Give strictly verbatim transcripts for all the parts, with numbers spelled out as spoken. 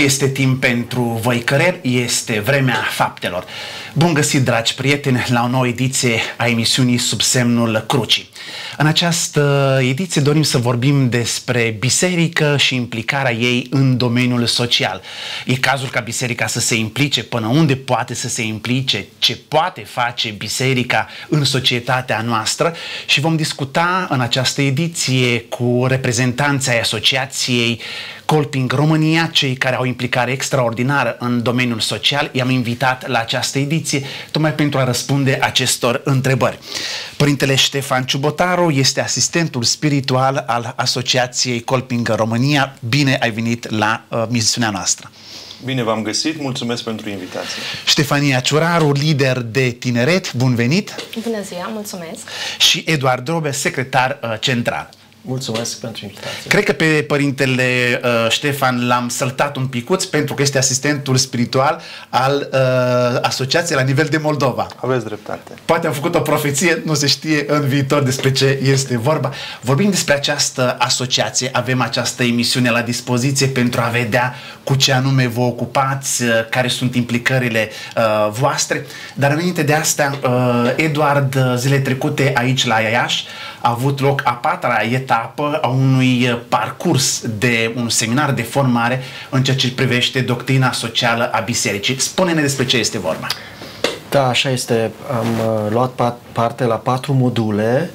este timp pentru voi cărer, este vremea faptelor. Bun găsit, dragi prieteni, la o nouă ediție a emisiunii Sub semnul crucii. În această ediție dorim să vorbim despre biserică și implicarea ei în domeniul social. E cazul ca biserica să se implice, până unde poate să se implice, ce poate face biserica în societatea noastră, și vom discuta în această ediție cu reprezentanții ai Asociației Colping România, cei care au implicare extraordinară în domeniul social. I-am invitat la această ediție tocmai pentru a răspunde acestor întrebări. Părintele Ștefan Ciubotaru este asistentul spiritual al Asociației Colping România. Bine ai venit la uh, misiunea noastră! Bine v-am găsit, mulțumesc pentru invitație. Ștefania Ciuraru, lider de tineret, bun venit! Bună ziua, mulțumesc! Și Eduard Drobe, secretar uh, central. Mulțumesc pentru invitație. Cred că pe părintele uh, Ștefan l-am săltat un picuț pentru că este asistentul spiritual al uh, asociației la nivel de Moldova. Aveți dreptate. Poate am făcut o profeție, nu se știe în viitor despre ce este vorba. Vorbim despre această asociație, avem această emisiune la dispoziție pentru a vedea cu ce anume vă ocupați, uh, care sunt implicările uh, voastre. Dar înainte de asta, uh, Eduard, zilele trecute aici la Iași a avut loc a patra etapă a unui parcurs de un seminar de formare în ceea ce privește doctrina socială a bisericii. Spune-ne despre ce este vorba. Da, așa este. Am uh, luat parte la patru module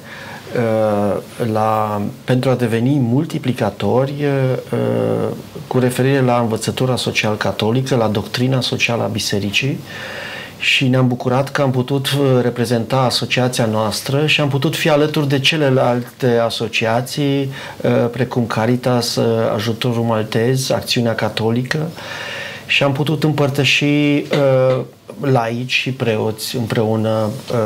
uh, la, pentru a deveni multiplicatori uh, cu referire la învățătura social-catolică, la doctrina socială a bisericii. Și ne-am bucurat că am putut reprezenta asociația noastră și am putut fi alături de celelalte asociații, precum Caritas, Ajutorul Maltez, Acțiunea Catolică, și am putut împărtăși laici și preoți împreună.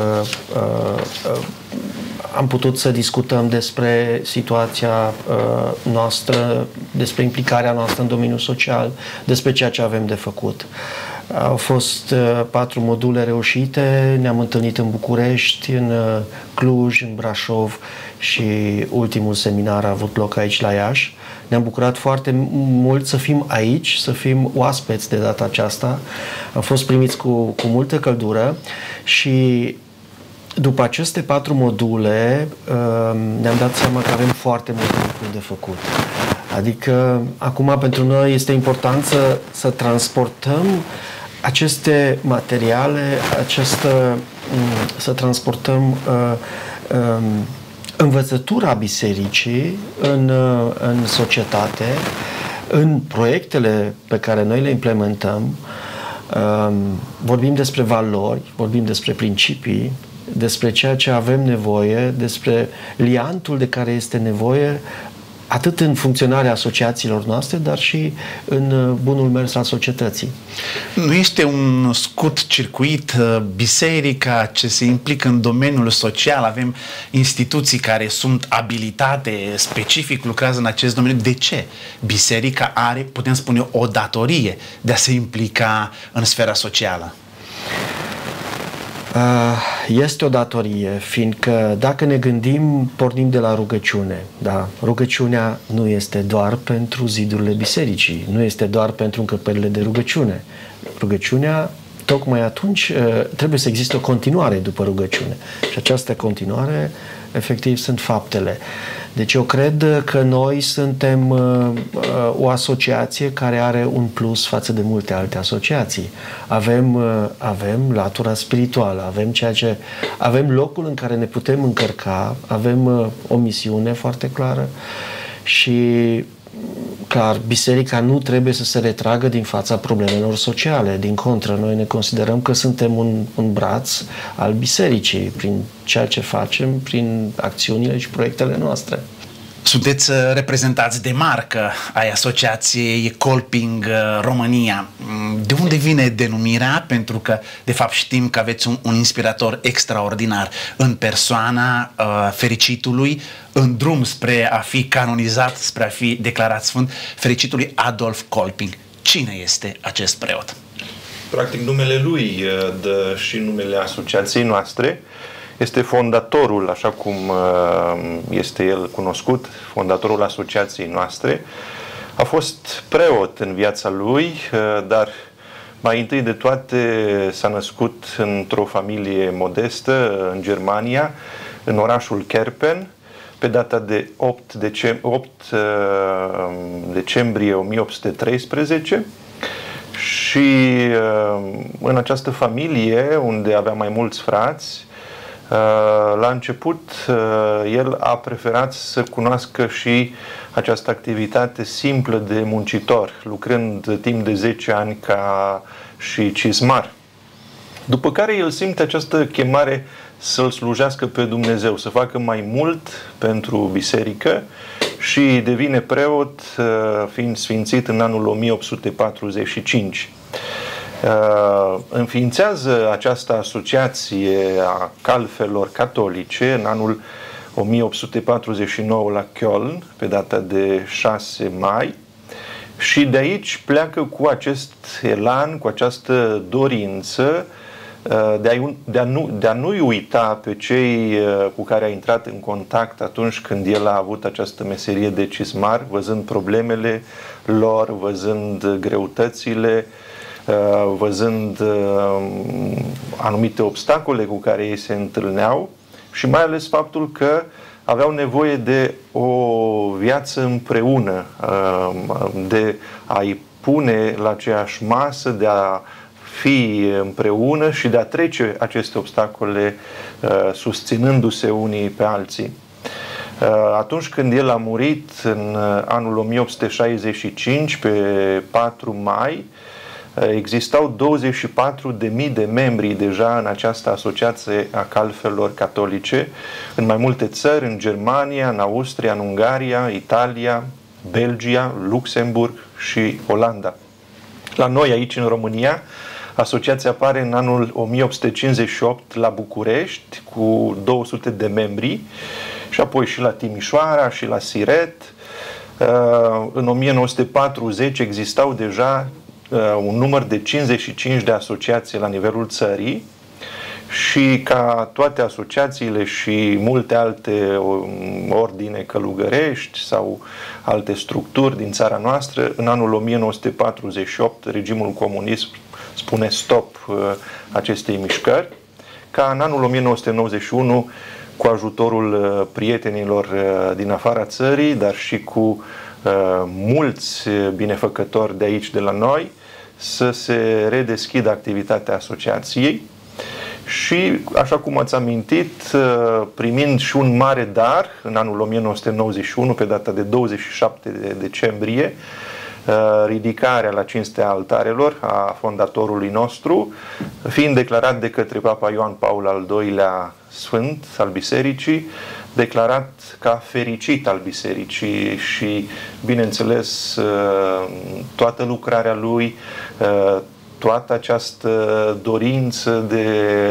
Am putut să discutăm despre situația noastră, despre implicarea noastră în domeniul social, despre ceea ce avem de făcut. Au fost uh, patru module reușite, ne-am întâlnit în București, în uh, Cluj, în Brașov și ultimul seminar a avut loc aici la Iași. Ne-am bucurat foarte mult să fim aici, să fim oaspeți de data aceasta. Am fost primiți cu, cu multă căldură și după aceste patru module uh, ne-am dat seama că avem foarte multe lucruri de făcut. Adică acum pentru noi este important să, să transportăm aceste materiale, această, să transportăm uh, um, învățătura bisericii în, uh, în societate, în proiectele pe care noi le implementăm. Uh, vorbim despre valori, vorbim despre principii, despre ceea ce avem nevoie, despre liantul de care este nevoie atât în funcționarea asociațiilor noastre, dar și în bunul mers al societății. Nu este un scurt circuit biserica ce se implică în domeniul social? Avem instituții care sunt abilitate, specific lucrează în acest domeniu. De ce biserica are, putem spune, o datorie de a se implica în sfera socială? Este o datorie, fiindcă dacă ne gândim, pornim de la rugăciune. Da? Rugăciunea nu este doar pentru zidurile bisericii, nu este doar pentru încăperile de rugăciune. Rugăciunea, tocmai atunci, trebuie să existe o continuare după rugăciune. Și această continuare, efectiv, sunt faptele. Deci eu cred că noi suntem uh, o asociație care are un plus față de multe alte asociații. Avem, uh, avem latura spirituală, avem ceea ce avem locul în care ne putem încărca, avem uh, o misiune foarte clară și clar, biserica nu trebuie să se retragă din fața problemelor sociale. Din contră, noi ne considerăm că suntem un, un braț al bisericii prin ceea ce facem, prin acțiunile și proiectele noastre. Sunteți reprezentați de marcă ai Asociației Colping România. De unde vine denumirea? Pentru că, de fapt, știm că aveți un, un inspirator extraordinar în persoana uh, fericitului, în drum spre a fi canonizat, spre a fi declarat sfânt, fericitului Adolf Colping. Cine este acest preot? Practic, numele lui dă și numele asociației noastre. Este fondatorul, așa cum este el cunoscut, fondatorul asociației noastre. A fost preot în viața lui, dar mai întâi de toate s-a născut într-o familie modestă în Germania, în orașul Kerpen, pe data de opt decembrie o mie opt sute treisprezece. Și în această familie, unde avea mai mulți frați, la început el a preferat să cunoască și această activitate simplă de muncitor, lucrând timp de zece ani ca și cizmar. După care el simte această chemare să-L slujească pe Dumnezeu, să facă mai mult pentru biserică și devine preot, fiind sfințit în anul o mie opt sute patruzeci și cinci. Înființează această asociație a calfelor catolice în anul o mie opt sute patruzeci și nouă la Köln, pe data de șase mai, și de aici pleacă cu acest elan, cu această dorință de a, de a, nu, de a nu-i uita pe cei cu care a intrat în contact atunci când el a avut această meserie de cizmar, văzând problemele lor, văzând greutățile, văzând anumite obstacole cu care ei se întâlneau și mai ales faptul că aveau nevoie de o viață împreună, de a-i pune la aceeași masă, de a fi împreună și de a trece aceste obstacole susținându-se unii pe alții. Atunci când el a murit în anul o mie opt sute șaizeci și cinci, pe patru mai, existau douăzeci și patru de mii de membri deja în această asociație a calfelor catolice, în mai multe țări, în Germania, în Austria, în Ungaria, Italia, Belgia, Luxemburg și Olanda. La noi, aici în România, asociația apare în anul o mie opt sute cincizeci și opt la București cu două sute de membri și apoi și la Timișoara și la Siret. În o mie nouă sute patruzeci existau deja un număr de cincizeci și cinci de asociații la nivelul țării și ca toate asociațiile și multe alte ordine călugărești sau alte structuri din țara noastră, în anul o mie nouă sute patruzeci și opt regimul comunist spune stop acestei mișcări, ca în anul o mie nouă sute nouăzeci și unu, cu ajutorul prietenilor din afara țării, dar și cu mulți binefăcători de aici, de la noi, să se redeschidă activitatea asociației și, așa cum ați amintit, primind și un mare dar în anul o mie nouă sute nouăzeci și unu, pe data de douăzeci și șapte decembrie, ridicarea la cinstea altarelor a fondatorului nostru, fiind declarat de către Papa Ioan Paul al doilea Sfânt al Bisericii, declarat ca fericit al Bisericii și, bineînțeles, toată lucrarea lui, toată această dorință de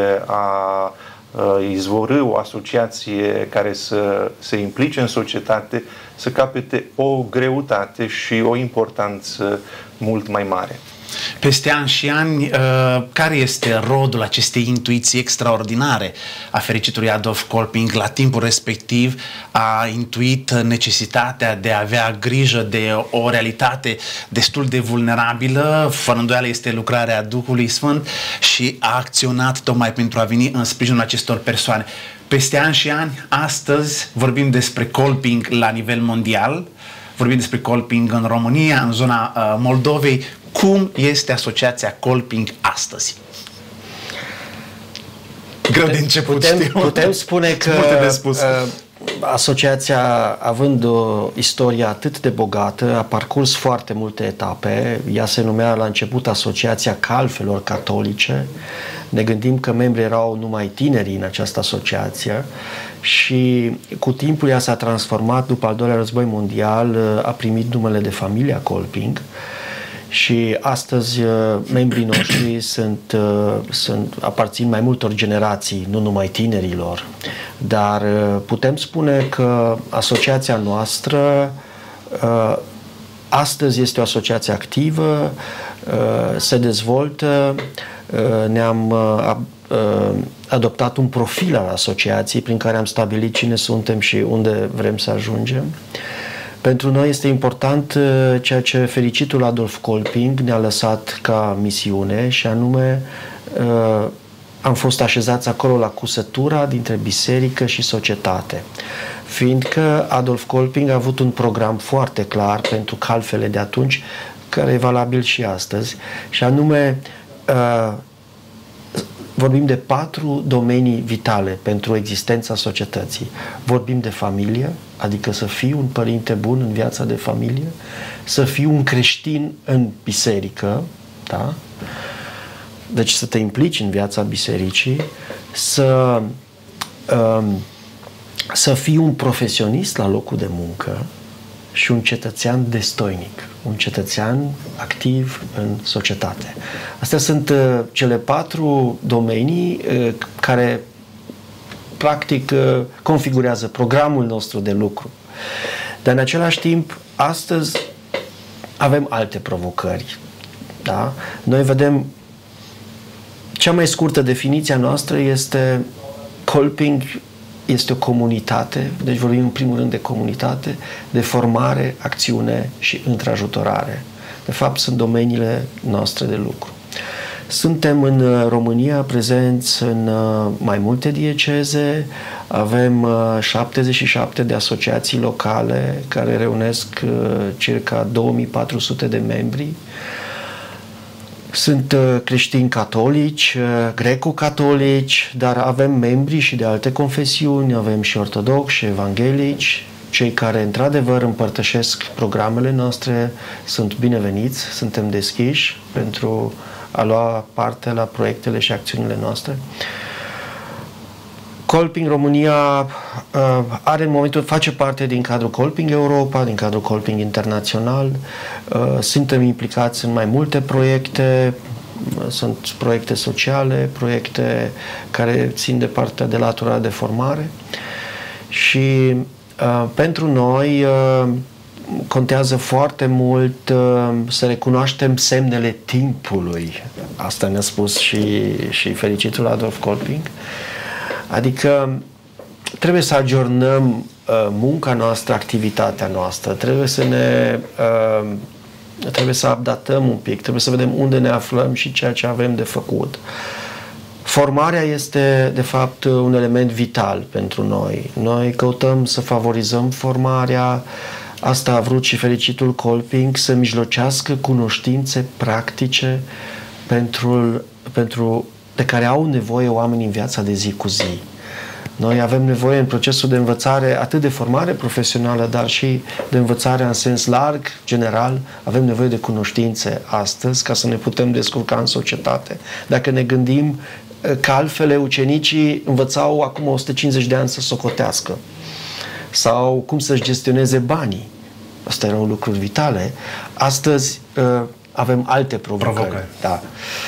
a izvorî o asociație care să se implice în societate, să capete o greutate și o importanță mult mai mare. Peste ani și ani, care este rodul acestei intuiții extraordinare a fericitului Adolf Kolping? La timpul respectiv a intuit necesitatea de a avea grijă de o realitate destul de vulnerabilă, fără îndoială este lucrarea Duhului Sfânt, și a acționat tocmai pentru a veni în sprijinul acestor persoane. Peste ani și ani, astăzi vorbim despre Kolping la nivel mondial, vorbim despre Kolping în România, în zona uh, Moldovei. Cum este asociația Kolping astăzi? Greu de început, putem, știu. Putem spune că de spus. Uh, asociația, având o istorie atât de bogată, a parcurs foarte multe etape. Ea se numea la început Asociația Calfelor Catolice. Ne gândim că membrii erau numai tineri în această asociație și cu timpul ea s-a transformat, după al doilea război mondial, a primit numele de Familia Kolping. Și astăzi membrii noștri sunt, sunt, aparțin mai multor generații, nu numai tinerilor. Dar putem spune că asociația noastră astăzi este o asociație activă, se dezvoltă, ne-am adoptat un profil al asociației prin care am stabilit cine suntem și unde vrem să ajungem. Pentru noi este important ceea ce fericitul Adolf Kolping ne-a lăsat ca misiune, și anume am fost așezați acolo la cusătura dintre biserică și societate. Fiindcă Adolf Kolping a avut un program foarte clar pentru calfele de atunci, care e valabil și astăzi, și anume vorbim de patru domenii vitale pentru existența societății. Vorbim de familie, adică să fii un părinte bun în viața de familie, să fii un creștin în biserică, da? Deci să te implici în viața bisericii, să, um, să fii un profesionist la locul de muncă și un cetățean destoinic, un cetățean activ în societate. Astea sunt uh, cele patru domenii uh, care practic uh, configurează programul nostru de lucru. Dar în același timp, astăzi avem alte provocări. Da? Noi vedem, cea mai scurtă definiție a noastră este Kolping este o comunitate, deci vorbim în primul rând de comunitate, de formare, acțiune și întrajutorare. De fapt, sunt domeniile noastre de lucru. Suntem în România prezenți în mai multe dieceze, avem șaptezeci și șapte de asociații locale care reunesc circa două mii patru sute de membri. Sunt creștini catolici, greco-catolici, dar avem membri și de alte confesiuni, avem și ortodoxi și evanghelici. Cei care într-adevăr împărtășesc programele noastre sunt bineveniți, suntem deschiși pentru a lua parte la proiectele și acțiunile noastre. Kolping România uh, are în momentul, face parte din cadrul Kolping Europa, din cadrul Kolping Internațional. Uh, suntem implicați în mai multe proiecte, sunt proiecte sociale, proiecte care țin de partea de latura de formare și uh, pentru noi uh, contează foarte mult uh, să recunoaștem semnele timpului. Asta ne-a spus și, și fericitul Adolf Kolping. Adică trebuie să agiornăm uh, munca noastră, activitatea noastră, trebuie să ne uh, trebuie să updatăm un pic, trebuie să vedem unde ne aflăm și ceea ce avem de făcut. Formarea este, de fapt, un element vital pentru noi. Noi căutăm să favorizăm formarea, asta a vrut și fericitul Kolping, să mijlocească cunoștințe practice pentru, pentru de care au nevoie oamenii în viața de zi cu zi. Noi avem nevoie în procesul de învățare atât de formare profesională, dar și de învățare în sens larg, general. Avem nevoie de cunoștințe astăzi ca să ne putem descurca în societate. Dacă ne gândim că altfel ucenicii învățau acum o sută cincizeci de ani să socotească sau cum să-și gestioneze banii. Astea erau lucruri vitale. Astăzi avem alte provocări. Provocări. Da.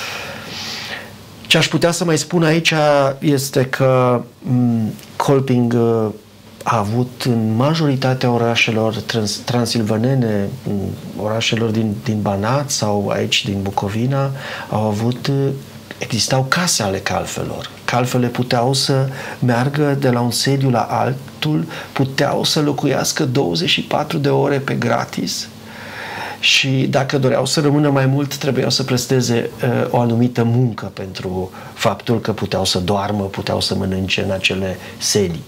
Ce aș putea să mai spun aici este că Kolping a avut în majoritatea orașelor trans transilvanene, orașelor din, din Banat sau aici din Bucovina, au avut, existau case ale calfelor. Calfele puteau să meargă de la un sediu la altul, puteau să locuiască douăzeci și patru de ore pe gratis. Și dacă doreau să rămână mai mult, trebuiau să presteze uh, o anumită muncă pentru faptul că puteau să doarmă, puteau să mănânce în acele sedii.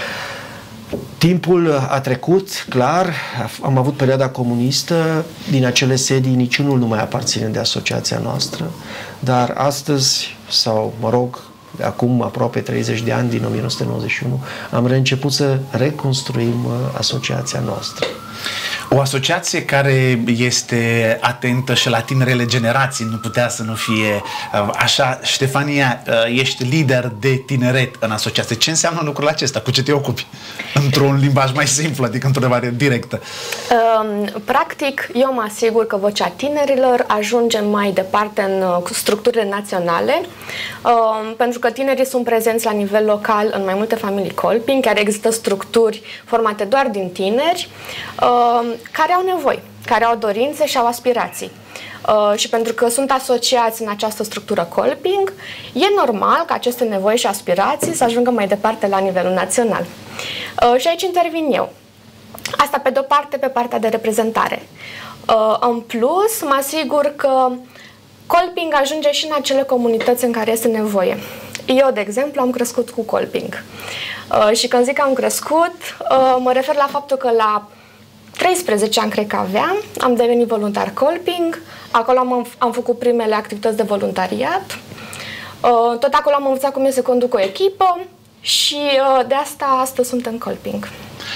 Timpul a trecut, clar, am avut perioada comunistă, din acele sedii niciunul nu mai aparține de asociația noastră, dar astăzi, sau mă rog, de acum aproape treizeci de ani, din o mie nouă sute nouăzeci și unu, am reînceput să reconstruim uh, asociația noastră. O asociație care este atentă și la tinerele generații, nu putea să nu fie așa. Ștefania, ești lider de tineret în asociație. Ce înseamnă lucrul acesta? Cu ce te ocupi? Într-un limbaj mai simplu, adică într-o variantă directă. Practic, eu mă asigur că vocea tinerilor ajunge mai departe în structurile naționale, pentru că tinerii sunt prezenți la nivel local în mai multe familii Kolping, care există structuri formate doar din tineri, care au nevoi, care au dorințe și au aspirații. Uh, și pentru că sunt asociați în această structură Kolping, e normal ca aceste nevoi și aspirații să ajungă mai departe la nivelul național. Uh, și aici intervin eu. Asta pe de-o parte, pe partea de reprezentare. Uh, în plus, mă asigur că Kolping ajunge și în acele comunități în care este nevoie. Eu, de exemplu, am crescut cu Kolping. Uh, și când zic că am crescut, uh, mă refer la faptul că la treisprezece ani, cred că aveam, am devenit voluntar Kolping. Acolo am, am făcut primele activități de voluntariat. Uh, tot acolo am învățat cum e să conduc o echipă și uh, de asta astăzi sunt în Kolping.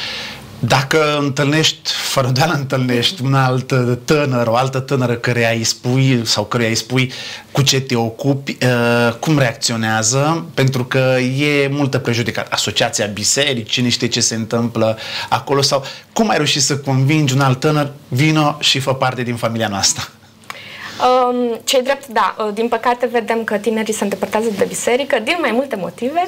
Dacă întâlnești, fără îndoială întâlnești un alt tânăr, o altă tânără căreia îi spui sau căreia îi spui cu ce te ocupi, uh, cum reacționează? Pentru că e multă prejudicată. Asociația bisericii, cine știe ce se întâmplă acolo, sau cum ai reușit să convingi un alt tânăr, vino și fă parte din familia noastră? Um, ce-i drept, da, din păcate vedem că tinerii se îndepărtează de biserică din mai multe motive,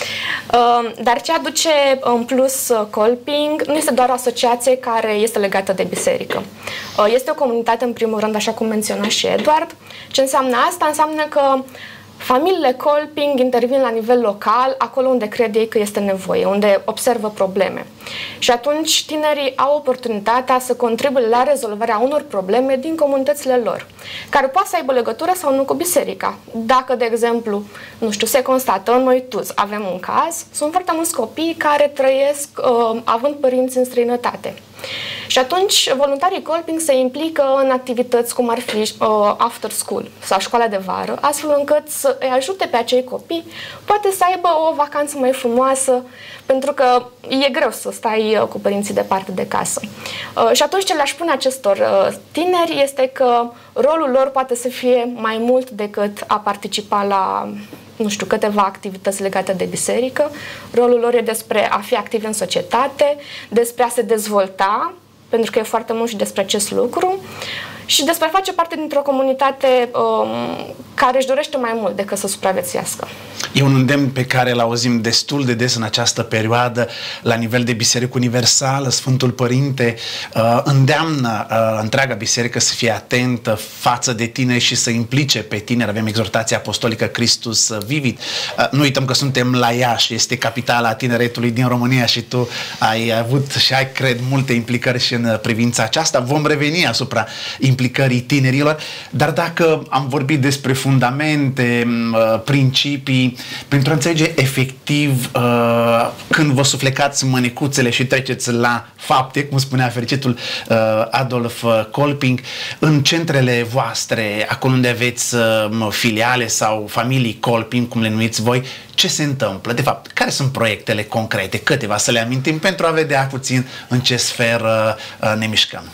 um, dar ce aduce în plus Kolping nu este doar o asociație care este legată de biserică. Uh, este o comunitate, în primul rând, așa cum menționa și Eduard. Ce înseamnă asta? Înseamnă că familiile Kolping intervin la nivel local, acolo unde cred ei că este nevoie, unde observă probleme. Și atunci tinerii au oportunitatea să contribuie la rezolvarea unor probleme din comunitățile lor, care poate să aibă legătură sau nu cu biserica. Dacă, de exemplu, nu știu, se constată în Moituz, avem un caz, sunt foarte mulți copii care trăiesc uh, având părinți în străinătate. Și atunci voluntarii Kolping se implică în activități cum ar fi uh, after school sau școala de vară, astfel încât să îi ajute pe acei copii, poate să aibă o vacanță mai frumoasă, pentru că e greu să stai uh, cu părinții departe de casă. Uh, și atunci ce le-aș spune acestor uh, tineri este că rolul lor poate să fie mai mult decât a participa la, nu știu, câteva activități legate de biserică. Rolul lor e despre a fi activi în societate, despre a se dezvolta, pentru că e foarte mult și despre acest lucru, și despre a face parte dintr-o comunitate um, care își dorește mai mult decât să supraviețuiască. E un îndemn pe care îl auzim destul de des în această perioadă la nivel de Biserică Universală. Sfântul Părinte uh, îndeamnă uh, întreaga biserică să fie atentă față de tineri și să implice pe tineri. Avem exhortația apostolică Christus Vivit. Uh, nu uităm că suntem la Iași, este capitala tineretului din România și tu ai avut și ai, cred, multe implicări și în privința aceasta. Vom reveni asupra implicării tinerilor, dar dacă am vorbit despre fundamente, principii, pentru a înțelege efectiv când vă suflecați mânecuțele și treceți la fapte, cum spunea fericitul Adolf Kolping, în centrele voastre, acolo unde aveți filiale sau familii Kolping, cum le numiți voi, ce se întâmplă? De fapt, care sunt proiectele concrete? Câteva să le amintim pentru a vedea puțin în ce sferă ne mișcăm.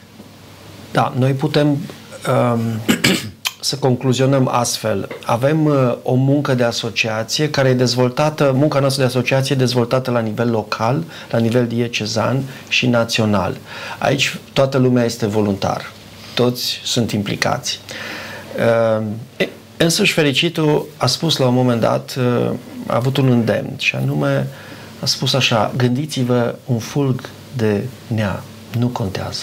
Da, noi putem um, să concluzionăm astfel. Avem uh, o muncă de asociație care e dezvoltată, munca noastră de asociație e dezvoltată la nivel local, la nivel diecezan și național. Aici toată lumea este voluntar. Toți sunt implicați. Uh, însuși Fericitul a spus la un moment dat, uh, a avut un îndemn și anume a spus așa: gândiți-vă, un fulg de nea nu contează,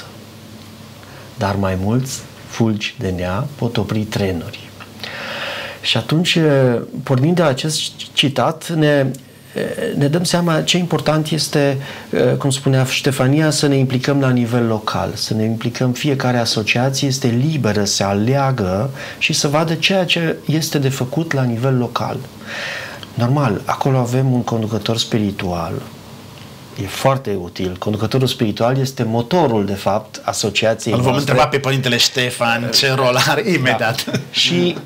dar mai mulți fulgi de nea pot opri trenuri. Și atunci, pornind de acest citat, ne, ne dăm seama ce important este, cum spunea Ștefania, să ne implicăm la nivel local, să ne implicăm, fiecare asociație este liberă să aleagă și să vadă ceea ce este de făcut la nivel local. Normal, acolo avem un conducător spiritual. E foarte util. Conducătorul spiritual este motorul, de fapt, asociației Îl vom noastre. întreba pe Părintele Ștefan ce rol are imediat. Da. Și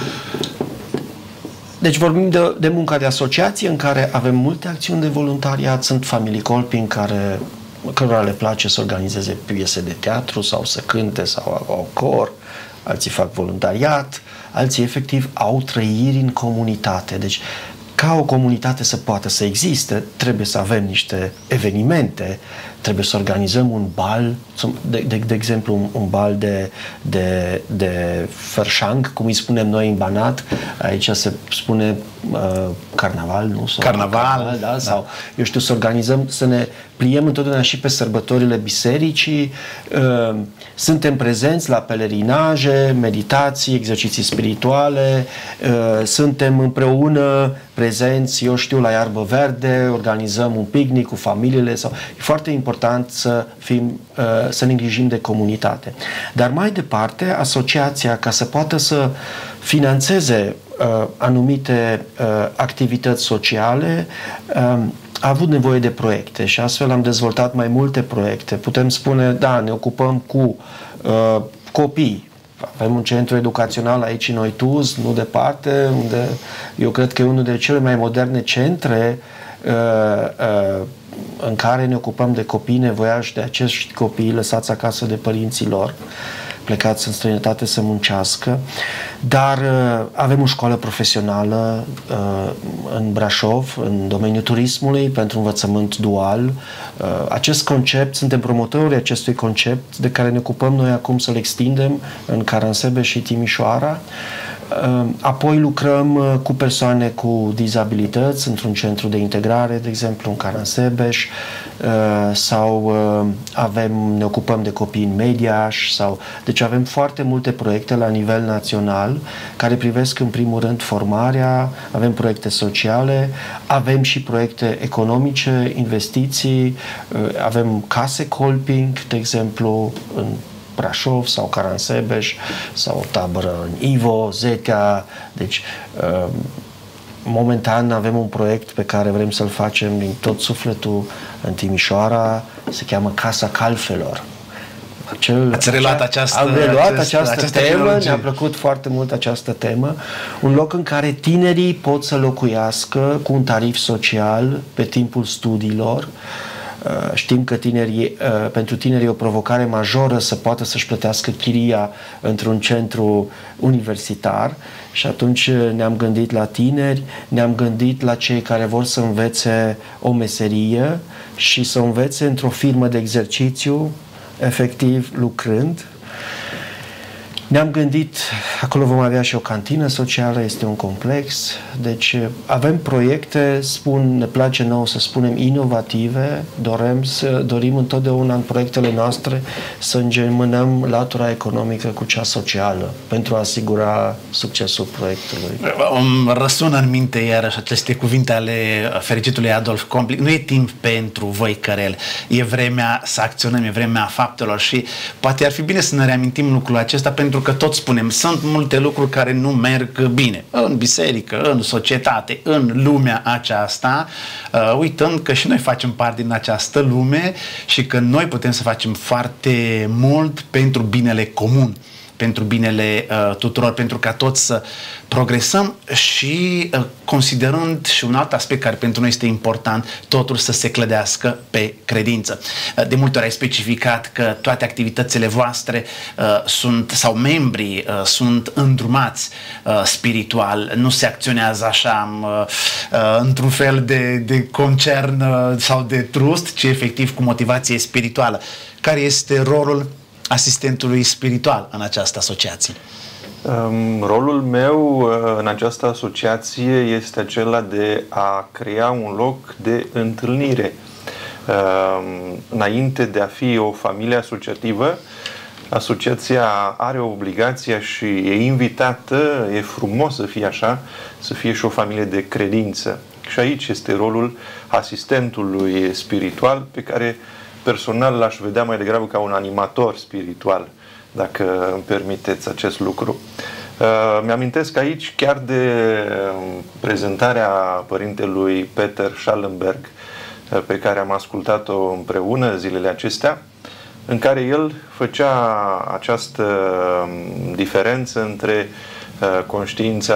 deci vorbim de, de munca de asociație în care avem multe acțiuni de voluntariat. Sunt familii Kolping care, cărora le place să organizeze piese de teatru sau să cânte sau au cor, alții fac voluntariat, alții efectiv au trăiri în comunitate. Deci ca o comunitate să poată să existe, trebuie să avem niște evenimente, trebuie să organizăm un bal, de, de, de exemplu un, un bal de, de, de Fărșang, cum îi spunem noi în Banat, aici se spune uh, carnaval, nu? Sau carnaval, carnaval da? Da. Sau, eu știu, să organizăm, să ne pliem întotdeauna și pe sărbătorile bisericii. Uh, suntem prezenți la pelerinaje, meditații, exerciții spirituale, uh, suntem împreună prezenți, eu știu, la iarbă verde, organizăm un picnic cu familiile. Sau... E foarte important să fim, uh, să ne îngrijim de comunitate. Dar mai departe, asociația, ca să poată să finanțeze uh, anumite uh, activități sociale, uh, a avut nevoie de proiecte și astfel am dezvoltat mai multe proiecte. Putem spune, da, ne ocupăm cu uh, copii. Avem un centru educațional aici în Oituz, nu departe, unde eu cred că e unul de cele mai moderne centre uh, uh, în care ne ocupăm de copii nevoiași, de acești copii lăsați acasă de părinții lor, plecați în străinătate să muncească, dar uh, avem o școală profesională uh, în Brașov, în domeniul turismului, pentru învățământ dual. Uh, acest concept, suntem promotorii acestui concept de care ne ocupăm noi acum să-l extindem în Caransebeș și Timișoara. Apoi lucrăm cu persoane cu dizabilități într-un centru de integrare, de exemplu în Caransebeș, sau avem, ne ocupăm de copii în Mediaș, sau, deci avem foarte multe proiecte la nivel național care privesc în primul rând formarea, avem proiecte sociale, avem și proiecte economice, investiții, avem case Kolping, de exemplu, în Brașov sau Caransebeș sau o tabără în Ivo, Zetea. Deci momentan avem un proiect pe care vrem să-l facem din tot sufletul în Timișoara, se cheamă Casa Calfelor. Acel, Ați reluat această, am reluat acest, această, această temă, ne-a plăcut foarte mult această temă. Un loc în care tinerii pot să locuiască cu un tarif social pe timpul studiilor. Știm că tinerii, pentru tineri e o provocare majoră să poată să-și plătească chiria într-un centru universitar și atunci ne-am gândit la tineri, ne-am gândit la cei care vor să învețe o meserie și să învețe într-o firmă de exercițiu, efectiv lucrând. Ne-am gândit, acolo vom avea și o cantină socială, este un complex, deci avem proiecte, spun, ne place nouă să spunem, inovative, dorem să, dorim întotdeauna în proiectele noastre să îngemânăm latura economică cu cea socială pentru a asigura succesul proiectului. Îmi răsună în minte iarăși aceste cuvinte ale fericitului Adolf Complic. Nu e timp pentru voi, Cărel, e vremea să acționăm, e vremea faptelor și poate ar fi bine să ne reamintim lucrul acesta, pentru că tot spunem, sunt multe lucruri care nu merg bine în biserică, în societate, în lumea aceasta, uh, uitând că și noi facem parte din această lume și că noi putem să facem foarte mult pentru binele comun, pentru binele uh, tuturor, pentru ca toți să progresăm și uh, considerând și un alt aspect care pentru noi este important, totul să se clădească pe credință. Uh, de multe ori ai specificat că toate activitățile voastre uh, sunt, sau membrii uh, sunt îndrumați uh, spiritual, nu se acționează așa uh, uh, într-un fel de, de concern uh, sau de trust, ci efectiv cu motivație spirituală. Care este rolul asistentului spiritual în această asociație? Um, rolul meu uh, în această asociație este acela de a crea un loc de întâlnire. Uh, înainte de a fi o familie asociativă, asociația are obligația și e invitată, e frumos să fie așa, să fie și o familie de credință. Și aici este rolul asistentului spiritual, pe care personal l-aș vedea mai degrabă ca un animator spiritual, dacă îmi permiteți acest lucru. Uh, mi-amintesc aici chiar de prezentarea părintelui Peter Schallenberg, uh, pe care am ascultat-o împreună zilele acestea, în care el făcea această diferență între uh, conștiința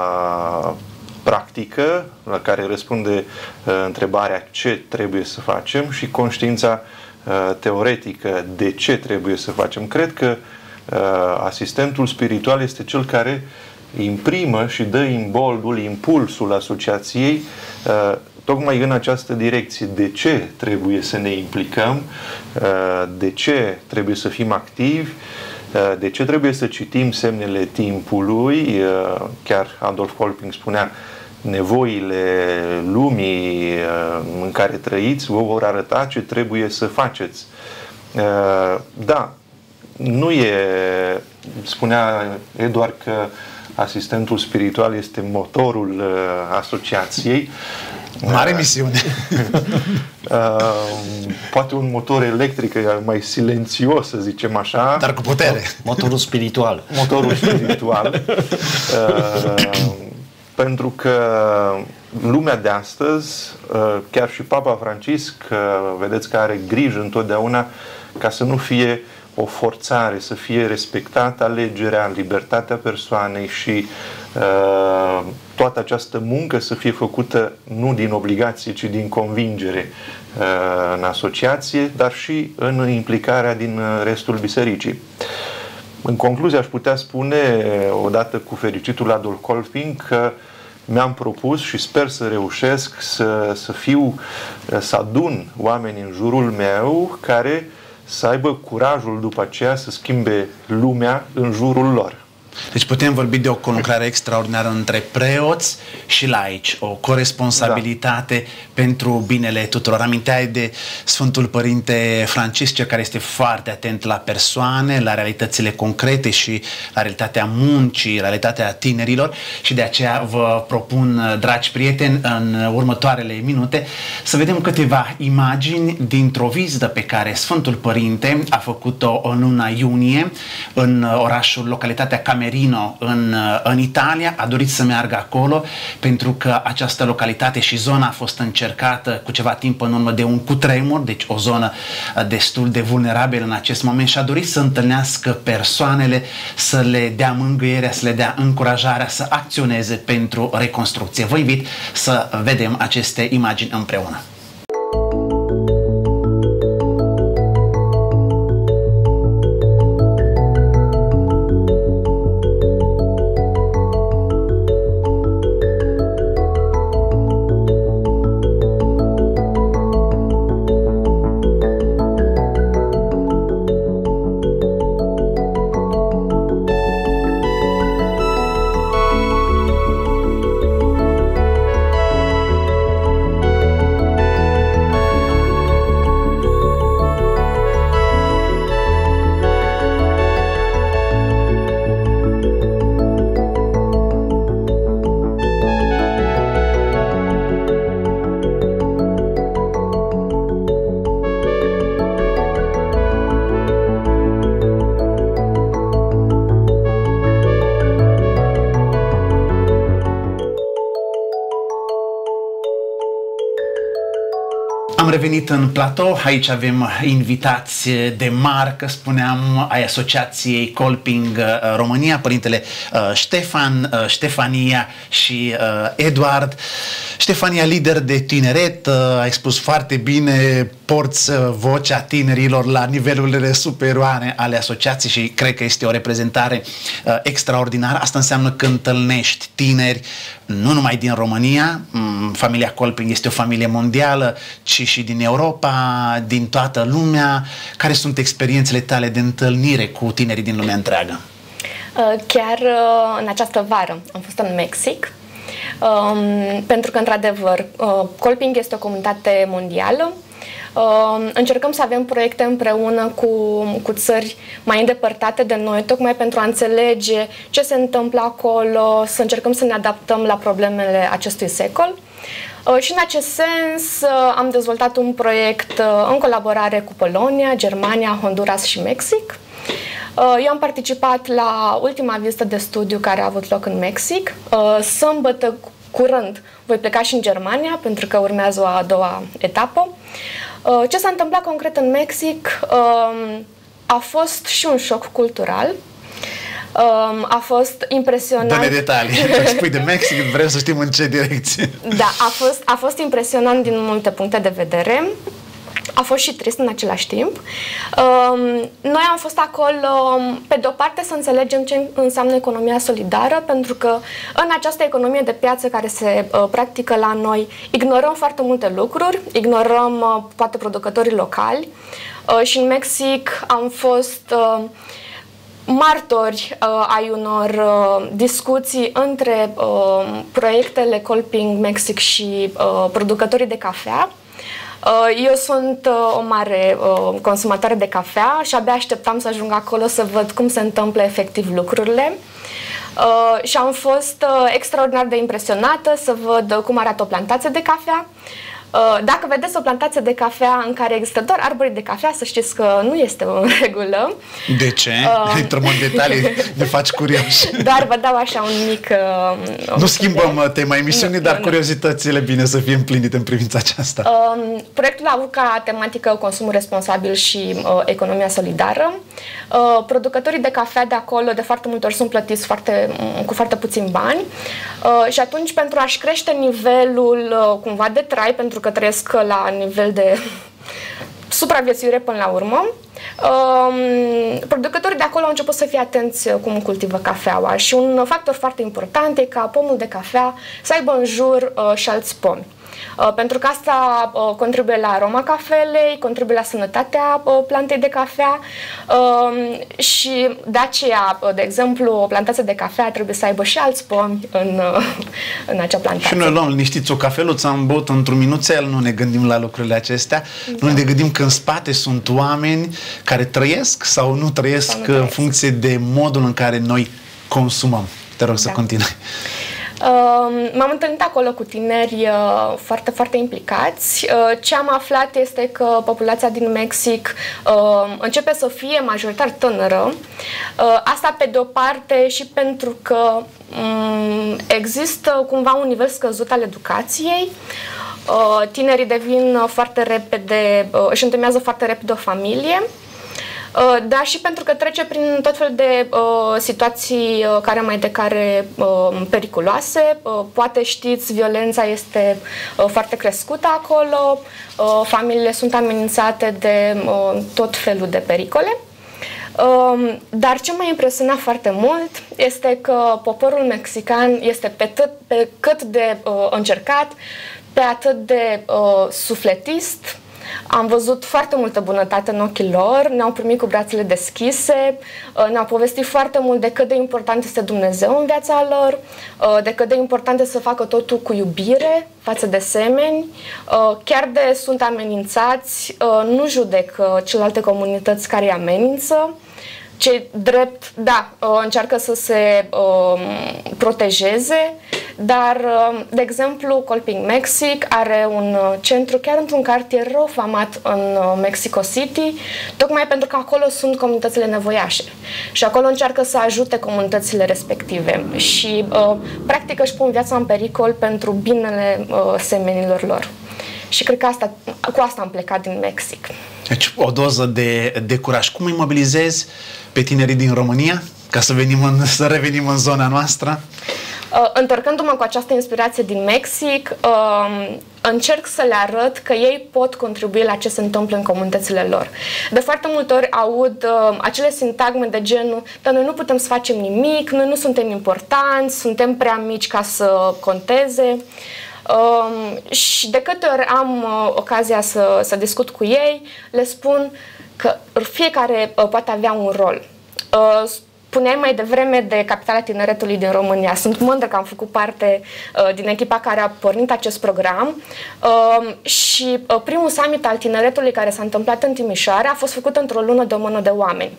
practică, la care răspunde uh, întrebarea ce trebuie să facem, și conștiința uh, teoretică, de ce trebuie să facem. Cred că uh, asistentul spiritual este cel care imprimă și dă imboldul, impulsul asociației uh, tocmai în această direcție. De ce trebuie să ne implicăm, uh, de ce trebuie să fim activi, uh, de ce trebuie să citim semnele timpului. Uh, chiar Adolf Kolping spunea, nevoile lumii în care trăiți vă vor arăta ce trebuie să faceți. Da, nu e, spunea Eduard că asistentul spiritual este motorul asociației. Mare misiune. Poate un motor electric mai silențios, să zicem așa. Dar cu putere. Motorul spiritual. Motorul spiritual. Pentru că lumea de astăzi, chiar și Papa Francisc, vedeți că are grijă întotdeauna ca să nu fie o forțare, să fie respectată alegerea, libertatea persoanei și uh, toată această muncă să fie făcută nu din obligație, ci din convingere uh, în asociație, dar și în implicarea din restul bisericii. În concluzie, aș putea spune, odată cu fericitul Adolf Kolping, că mi-am propus și sper să reușesc să, să fiu, să adun oameni în jurul meu care să aibă curajul după aceea să schimbe lumea în jurul lor. Deci putem vorbi de o conlucrare extraordinară între preoți și laici, o coresponsabilitate da. pentru binele tuturor. Aminteai de Sfântul Părinte Francisc, cel care este foarte atent la persoane, la realitățile concrete și la realitatea muncii, realitatea tinerilor, și de aceea vă propun, dragi prieteni, în următoarele minute să vedem câteva imagini dintr-o vizită pe care Sfântul Părinte a făcut-o în luna iunie în orașul, localitatea Camerino, În, în Italia. A dorit să meargă acolo pentru că această localitate și zona a fost încercată cu ceva timp în urmă de un cutremur, deci o zonă destul de vulnerabilă în acest moment, și a dorit să întâlnească persoanele, să le dea mângâierea, să le dea încurajarea să acționeze pentru reconstrucție. Vă invit să vedem aceste imagini împreună. Am revenit în platou, aici avem invitați de marcă, spuneam, ai Asociației Kolping România, părintele Ștefan, Ștefania și Eduard. Ștefania, lider de tineret, ai spus foarte bine, porți vocea tinerilor la nivelurile superioare ale asociației și cred că este o reprezentare extraordinară. Asta înseamnă că întâlnești tineri nu numai din România, familia Kolping este o familie mondială, ci și din Europa, din toată lumea. Care sunt experiențele tale de întâlnire cu tinerii din lumea întreagă? Chiar în această vară am fost în Mexic, um, pentru că, într-adevăr, Kolping este o comunitate mondială. Uh, încercăm să avem proiecte împreună cu, cu țări mai îndepărtate de noi, tocmai pentru a înțelege ce se întâmplă acolo, să încercăm să ne adaptăm la problemele acestui secol. Uh, și în acest sens uh, am dezvoltat un proiect uh, în colaborare cu Polonia, Germania, Honduras și Mexic. Uh, eu am participat la ultima vizită de studiu care a avut loc în Mexic. Uh, sâmbătă, curând, voi pleca și în Germania, pentru că urmează o a doua etapă. Ce s-a întâmplat concret în Mexic a fost și un șoc cultural. A fost impresionant. Dă-ne detalii. Spui de Mexic, vrem să știm în ce direcție. Da, a fost, a fost impresionant din multe puncte de vedere. A fost și trist în același timp. Noi am fost acolo, pe de-o parte, să înțelegem ce înseamnă economia solidară, pentru că în această economie de piață care se practică la noi, ignorăm foarte multe lucruri, ignorăm poate producătorii locali, și în Mexic am fost martori uh, ai unor uh, discuții între uh, proiectele Colping Mexic și uh, producătorii de cafea. Uh, eu sunt uh, o mare uh, consumatoare de cafea și abia așteptam să ajung acolo să văd cum se întâmplă efectiv lucrurile. Uh, și am fost uh, extraordinar de impresionată să văd uh, cum arată o plantație de cafea. Uh, dacă vedeți o plantație de cafea în care există doar arbori de cafea, să știți că nu este în regulă. De ce? Uh, Intrăm în detalii, ne faci curioși. Doar vă dau așa un mic... Uh, nu schimbăm de... tema emisiunii, dar nu, curiozitățile bine să fie împlinite în privința aceasta. Uh, proiectul a avut ca tematică consumul responsabil și uh, economia solidară. Uh, producătorii de cafea de acolo de foarte multe ori sunt plătiți foarte, cu foarte puțini bani uh, și atunci pentru a-și crește nivelul uh, cumva de trai, pentru că trăiesc la nivel de supraviețuire până la urmă, uh, producătorii de acolo au început să fie atenți cum cultivă cafeaua și un factor foarte important e ca pomul de cafea să aibă în jur uh, și alți pomi. Uh, pentru că asta uh, contribuie la aroma cafelei, contribuie la sănătatea uh, plantei de cafea uh, și de aceea, uh, de exemplu, o plantație de cafea trebuie să aibă și alți pomi în, uh, în acea plantație. Și noi luăm, liniștiți, o cafeluță, am băut într-un minuțel, nu ne gândim la lucrurile acestea, da. Nu ne gândim că în spate sunt oameni care trăiesc sau nu trăiesc, sau nu trăiesc. În funcție de modul în care noi consumăm. Te rog da. să continui. Uh, m-am întâlnit acolo cu tineri uh, foarte, foarte implicați. Uh, ce am aflat este că populația din Mexic uh, începe să fie majoritar tânără. Uh, asta pe de o parte și pentru că um, există cumva un nivel scăzut al educației. Uh, tinerii devin foarte repede, uh, își întemeiază foarte repede o familie. Uh, dar și pentru că trece prin tot fel de uh, situații uh, care mai de care uh, periculoase. Uh, poate știți, violența este uh, foarte crescută acolo, uh, familiile sunt amenințate de uh, tot felul de pericole. Uh, dar ce m-a impresionat foarte mult este că poporul mexican este pe, tot, pe cât de uh, încercat, pe atât de uh, sufletist. Am văzut foarte multă bunătate în ochii lor, ne-au primit cu brațele deschise, ne-au povestit foarte mult de cât de important este Dumnezeu în viața lor, de cât de important este să facă totul cu iubire față de semeni, chiar de sunt amenințați, nu judec celelalte comunități care îi amenință, cei drept, da, încearcă să se uh, protejeze, dar, uh, de exemplu, Colping Mexic are un centru chiar într-un cartier rău famat în uh, Mexico City, tocmai pentru că acolo sunt comunitățile nevoiașe și acolo încearcă să ajute comunitățile respective și, uh, practic, își pun viața în pericol pentru binele uh, semenilor lor. Și cred că asta, cu asta am plecat din Mexic. Deci o doză de, de curaj. Cum îi mobilizezi pe tinerii din România ca să, venim în, să revenim în zona noastră? Uh, întorcându-mă cu această inspirație din Mexic, uh, încerc să le arăt că ei pot contribui la ce se întâmplă în comunitățile lor. De foarte multe ori aud uh, acele sintagme de genul, dar noi nu putem să facem nimic, noi nu suntem importanți, suntem prea mici ca să conteze. Um, și de câte ori am uh, ocazia să, să discut cu ei, le spun că fiecare uh, poate avea un rol. Uh, Spuneai mai devreme de Capitala Tineretului din România. Sunt mândră că am făcut parte uh, din echipa care a pornit acest program uh, și uh, primul summit al tineretului care s-a întâmplat în Timișoara a fost făcut într-o lună de o mână de oameni.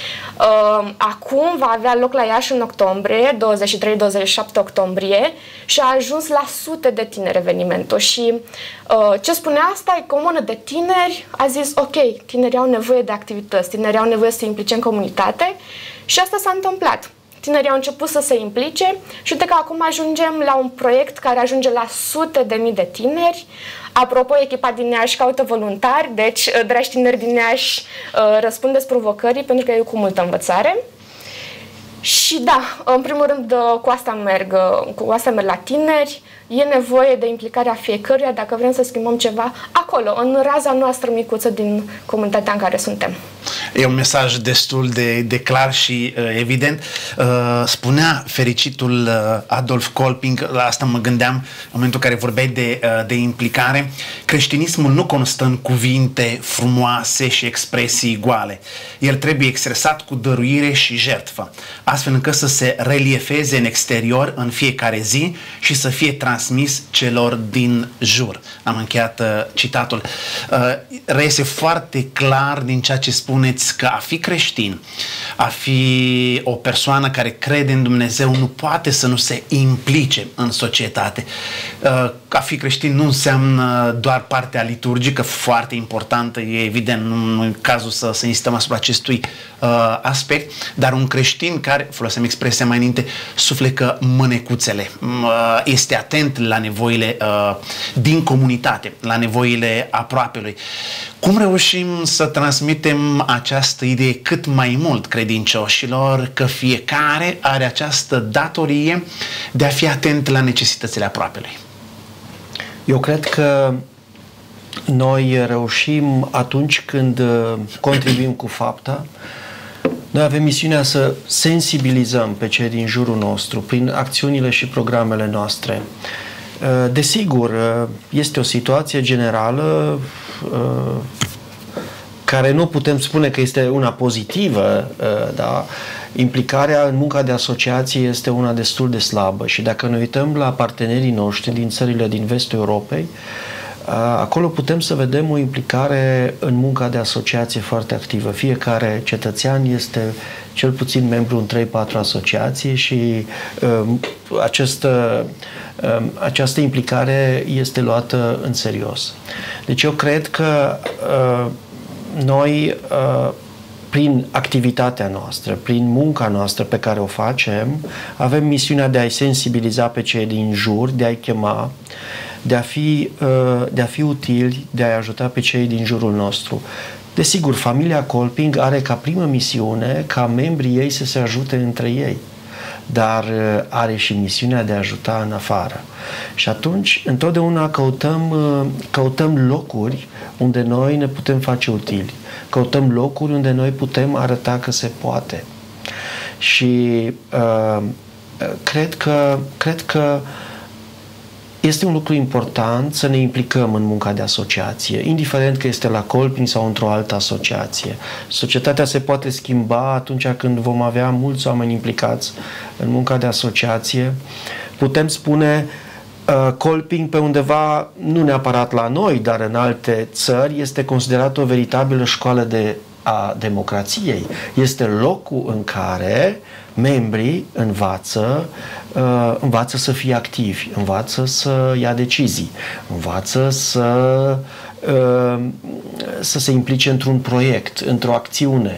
Uh, acum va avea loc la Iași în octombrie, douăzeci și trei douăzeci și șapte octombrie, și a ajuns la sute de tineri evenimentul. Și uh, ce spunea asta e că o mână de tineri a zis, ok, tinerii au nevoie de activități, tinerii au nevoie să se implice în comunitate. Și asta s-a întâmplat. Tinerii au început să se implice și uite că acum ajungem la un proiect care ajunge la sute de mii de tineri. Apropo, echipa din Iași caută voluntari, deci, dragi tineri din Iași, răspundeți provocării pentru că e cu multă învățare. Și da, în primul rând, cu asta merg, cu asta merg la tineri. E nevoie de implicarea fiecăruia dacă vrem să schimbăm ceva acolo, în raza noastră micuță din comunitatea în care suntem. E un mesaj destul de, de clar și uh, evident. Uh, spunea fericitul uh, Adolf Kolping, la asta mă gândeam în momentul în care vorbeai de, uh, de implicare, creștinismul nu constă în cuvinte frumoase și expresii goale. El trebuie expresat cu dăruire și jertfă, astfel încât să se reliefeze în exterior în fiecare zi și să fie transmis celor din jur. Am încheiat uh, citatul. Uh, reiese foarte clar din ceea ce spuneți că a fi creștin, a fi o persoană care crede în Dumnezeu nu poate să nu se implice în societate. Uh, a fi creștin nu înseamnă doar partea liturgică, foarte importantă, e evident, nu, nu e cazul să, să insistăm asupra acestui uh, aspect, dar un creștin care, folosim expresia mai înainte, suflecă mânecuțele, uh, este atent la nevoile uh, din comunitate, la nevoile aproapelui. Cum reușim să transmitem această idee cât mai mult credincioșilor, că fiecare are această datorie de a fi atent la necesitățile aproapelui? Eu cred că noi reușim atunci când contribuim cu fapta. Noi avem misiunea să sensibilizăm pe cei din jurul nostru prin acțiunile și programele noastre. Desigur, este o situație generală care nu putem spune că este una pozitivă, da? Implicarea în munca de asociație este una destul de slabă și dacă ne uităm la partenerii noștri din țările din vestul Europei, acolo putem să vedem o implicare în munca de asociație foarte activă. Fiecare cetățean este cel puțin membru în trei patru asociații și um, această, um, această implicare este luată în serios. Deci eu cred că uh, noi uh, prin activitatea noastră, prin munca noastră pe care o facem, avem misiunea de a-i sensibiliza pe cei din jur, de a-i chema, de a fi, de a fi utili, de a-i ajuta pe cei din jurul nostru. Desigur, familia Kolping are ca primă misiune ca membrii ei să se ajute între ei, dar are și misiunea de a ajuta în afară. Și atunci, întotdeauna căutăm, căutăm locuri unde noi ne putem face utili. Căutăm locuri unde noi putem arăta că se poate. Și uh, cred că, cred că este un lucru important să ne implicăm în munca de asociație, indiferent că este la Kolping sau într-o altă asociație. Societatea se poate schimba atunci când vom avea mulți oameni implicați în munca de asociație. Putem spune uh, Kolping pe undeva, nu neapărat la noi, dar în alte țări, este considerat o veritabilă școală de a democrației. Este locul în care membrii învață, uh, învață să fie activi, învață să ia decizii, învață să, uh, să se implice într-un proiect, într-o acțiune.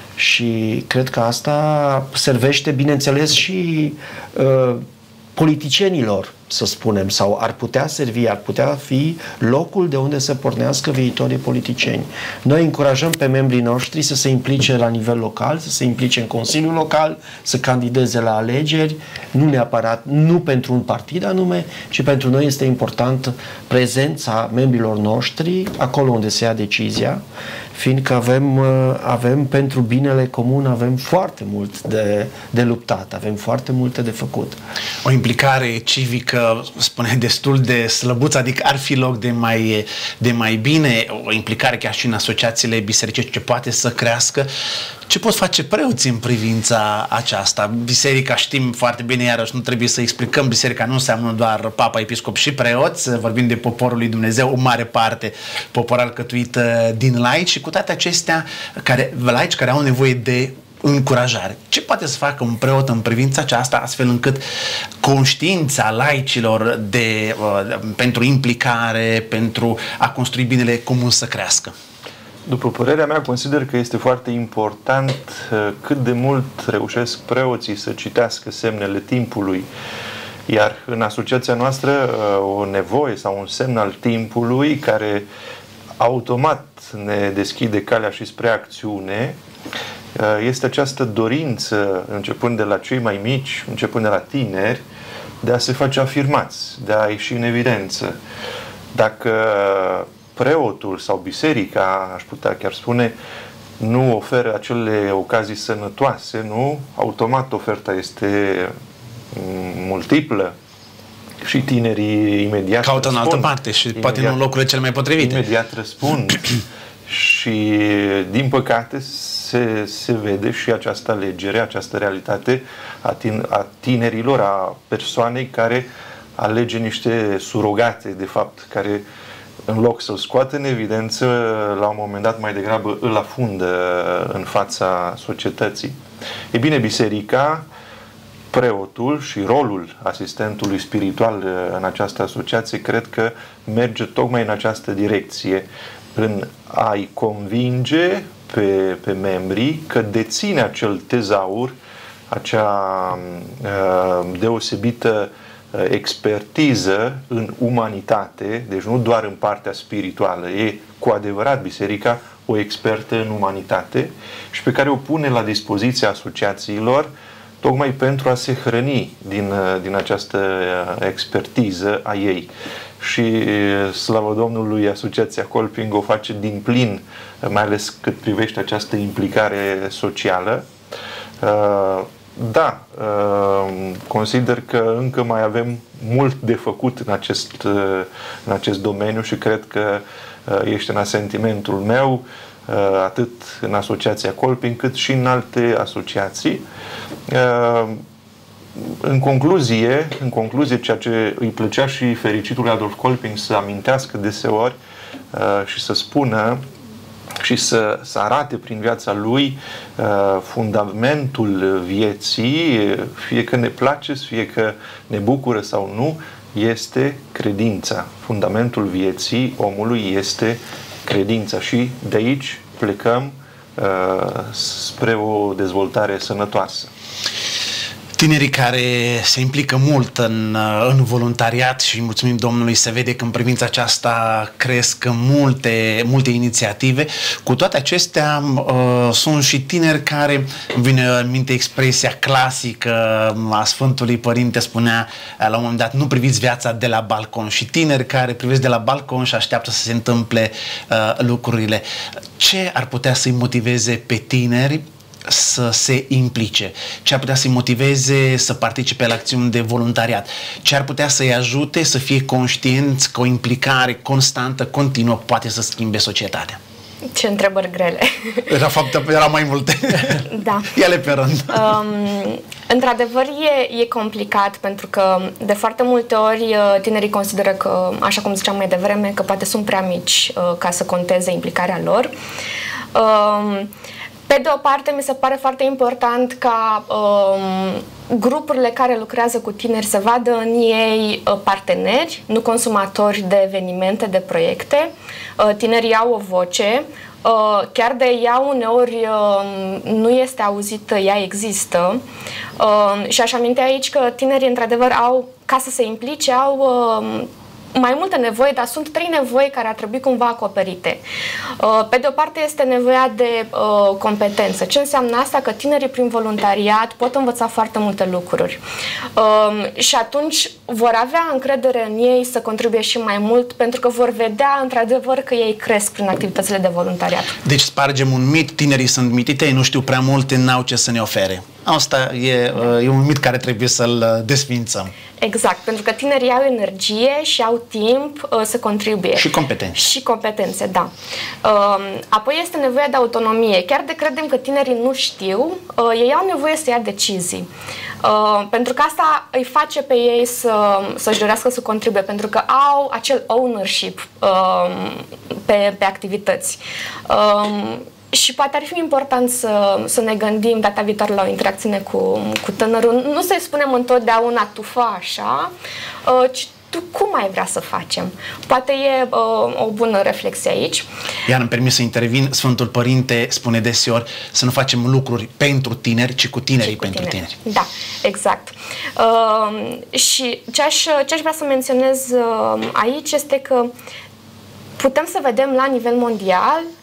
Și cred că asta servește, bineînțeles, și uh, politicienilor, să spunem, sau ar putea servi, ar putea fi locul de unde să pornească viitorii politicieni. Noi încurajăm pe membrii noștri să se implice la nivel local, să se implice în Consiliul Local, să candideze la alegeri, nu neapărat, nu pentru un partid anume, ci pentru noi este important prezența membrilor noștri acolo unde se ia decizia, fiindcă avem, avem pentru binele comun, avem foarte mult de, de luptat, avem foarte multe de făcut. O implicare civică, spune, destul de slăbuță, adică ar fi loc de mai, de mai bine, o implicare chiar și în asociațiile bisericești ce poate să crească. Ce pot face preoții în privința aceasta? Biserica, știm foarte bine, iarăși nu trebuie să explicăm, biserica nu înseamnă doar papa, episcop și preoți, vorbim de poporul lui Dumnezeu, o mare parte popor alcătuit din laici și cu toate acestea, care, laici care au nevoie de încurajare. Ce poate să facă un preot în privința aceasta astfel încât conștiința laicilor de, uh, pentru implicare, pentru a construi binele comun să crească? După părerea mea, consider că este foarte important cât de mult reușesc preoții să citească semnele timpului. Iar în asociația noastră, o nevoie sau un semn al timpului care automat ne deschide calea și spre acțiune este această dorință, începând de la cei mai mici, începând de la tineri, de a se face afirmați, de a ieși în evidență. Dacă preotul sau biserica, aș putea chiar spune, nu oferă acele ocazii sănătoase, nu? Automat oferta este multiplă și tinerii imediat caută în răspund. altă parte și imediat, poate nu în locurile cele mai potrivite. Imediat răspund. Și din păcate se, se vede și această alegere, această realitate a, tin, a tinerilor, a persoanei care alege niște surogate, de fapt, care în loc să-l scoată în evidență, la un moment dat mai degrabă îl afundă în fața societății. E bine, biserica, preotul și rolul asistentului spiritual în această asociație cred că merge tocmai în această direcție, în a-i convinge pe, pe membrii că deține acel tezaur, acea uh, deosebită uh, expertiză în umanitate, deci nu doar în partea spirituală, e cu adevărat biserica o expertă în umanitate și pe care o pune la dispoziția asociațiilor tocmai pentru a se hrăni din, din această expertiză a ei. Și slavă Domnului, Asociația Kolping o face din plin, mai ales cât privește această implicare socială. Da, consider că încă mai avem mult de făcut în acest, în acest domeniu și cred că ești în asentimentul meu, atât în Asociația Kolping cât și în alte asociații. În concluzie, în concluzie, ceea ce îi plăcea și fericitului Adolf Kolping să amintească deseori și să spună și să, să arate prin viața lui fundamentul vieții, fie că ne place, fie că ne bucură sau nu, este credința. Fundamentul vieții omului este credința și de aici plecăm uh, spre o dezvoltare sănătoasă. Tinerii care se implică mult în, în voluntariat și mulțumim Domnului, se vede că în privința aceasta cresc multe, multe inițiative. Cu toate acestea uh, sunt și tineri care, îmi vine în minte expresia clasică a Sfântului Părinte, spunea la un moment dat, nu priviți viața de la balcon, și tineri care privesc de la balcon și așteaptă să se întâmple uh, lucrurile. Ce ar putea să-i motiveze pe tineri să se implice? Ce ar putea să-i motiveze să participe la acțiuni de voluntariat? Ce ar putea să-i ajute să fie conștienți că o implicare constantă, continuă, poate să schimbe societatea? Ce întrebări grele! De fapt, erau mai multe. Da. Ia-le pe rând. Um, într-adevăr, e, e complicat, pentru că de foarte multe ori tinerii consideră că, așa cum ziceam mai devreme, că poate sunt prea mici uh, ca să conteze implicarea lor. Um, Pe de o parte, mi se pare foarte important ca um, grupurile care lucrează cu tineri să vadă în ei uh, parteneri, nu consumatori de evenimente, de proiecte. Uh, tinerii au o voce, uh, chiar de ea uneori uh, nu este auzită, ea există. Uh, și aș aminti aici că tinerii, într-adevăr, au, ca să se implice, au uh, mai multe nevoi, dar sunt trei nevoi care ar trebui cumva acoperite. Pe de o parte este nevoia de uh, competență. Ce înseamnă asta? Că tinerii prin voluntariat pot învăța foarte multe lucruri. Uh, și atunci vor avea încredere în ei să contribuie și mai mult, pentru că vor vedea într-adevăr că ei cresc prin activitățile de voluntariat. Deci spargem un mit, tinerii sunt mititei, nu știu prea multe, n-au ce să ne ofere. Asta e, e un mit care trebuie să-l desfințăm. Exact, pentru că tinerii au energie și au timp uh, să contribuie. Și competențe. Și competențe, da. Uh, apoi este nevoia de autonomie. Chiar de credem că tinerii nu știu, uh, ei au nevoie să ia decizii. Uh, pentru că asta îi face pe ei să, să-și dorească să contribuie, pentru că au acel ownership uh, pe, pe activități. Uh, Și poate ar fi important să, să ne gândim data viitoare la o interacțiune cu, cu tânărul. Nu să-i spunem întotdeauna tu fă așa, ci tu cum ai vrea să facem. Poate e uh, o bună reflexie aici. Iar îmi permis să intervin, Sfântul Părinte spune deseori să nu facem lucruri pentru tineri, ci cu tinerii cu pentru tineri. tineri. Da, exact. Uh, și ce aș, ce aș vrea să menționez uh, aici este că putem să vedem la nivel mondial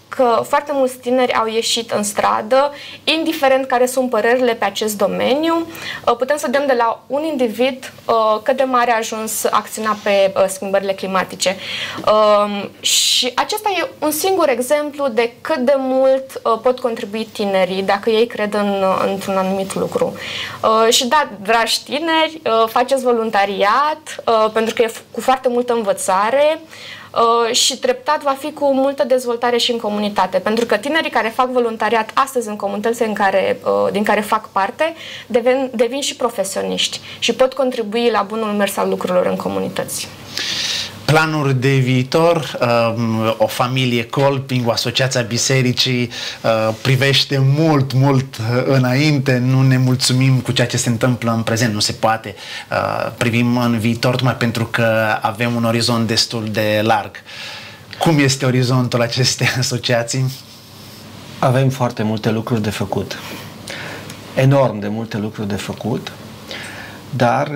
că foarte mulți tineri au ieșit în stradă, indiferent care sunt părerile pe acest domeniu. Putem să vedem de la un individ cât de mare a ajuns acțiunea pe schimbările climatice. Și acesta e un singur exemplu de cât de mult pot contribui tinerii dacă ei cred în, într-un anumit lucru. Și da, dragi tineri, faceți voluntariat, pentru că e cu foarte multă învățare, Uh, și treptat va fi cu multă dezvoltare și în comunitate, pentru că tinerii care fac voluntariat astăzi în comunitățile în care, uh, din care fac parte devin, devin și profesioniști și pot contribui la bunul mers al lucrurilor în comunități. Planuri de viitor, o familie Kolping, o asociație a bisericii privește mult, mult înainte, nu ne mulțumim cu ceea ce se întâmplă în prezent, nu se poate. Privim în viitor tocmai pentru că avem un orizont destul de larg. Cum este orizontul acestei asociații? Avem foarte multe lucruri de făcut, enorm de multe lucruri de făcut, dar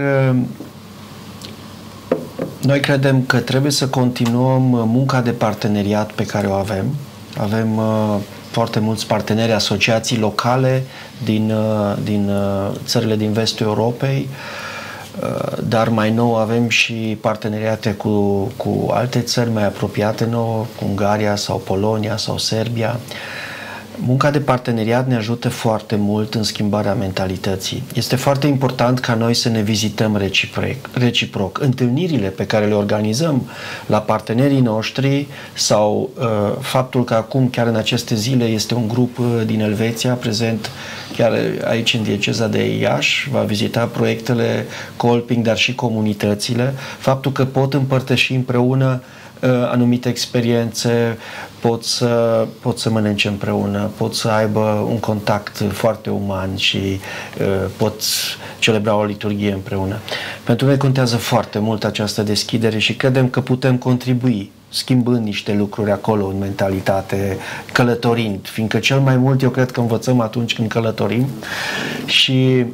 noi credem că trebuie să continuăm munca de parteneriat pe care o avem. Avem uh, foarte mulți parteneri, asociații locale din, uh, din uh, țările din vestul Europei, uh, dar mai nou avem și parteneriate cu, cu alte țări mai apropiate nouă, cu Ungaria sau Polonia sau Serbia. Munca de parteneriat ne ajută foarte mult în schimbarea mentalității. Este foarte important ca noi să ne vizităm reciproc. reciproc. Întâlnirile pe care le organizăm la partenerii noștri sau uh, faptul că acum, chiar în aceste zile, este un grup uh, din Elveția prezent chiar aici în dieceza de Iași, va vizita proiectele Kolping, dar și comunitățile. Faptul că pot împărtăși împreună anumite experiențe, pot să, pot să mănânce împreună, pot să aibă un contact foarte uman și uh, pot celebra o liturghie împreună. Pentru noi contează foarte mult această deschidere și credem că putem contribui schimbând niște lucruri acolo în mentalitate, călătorind, fiindcă cel mai mult eu cred că învățăm atunci când călătorim și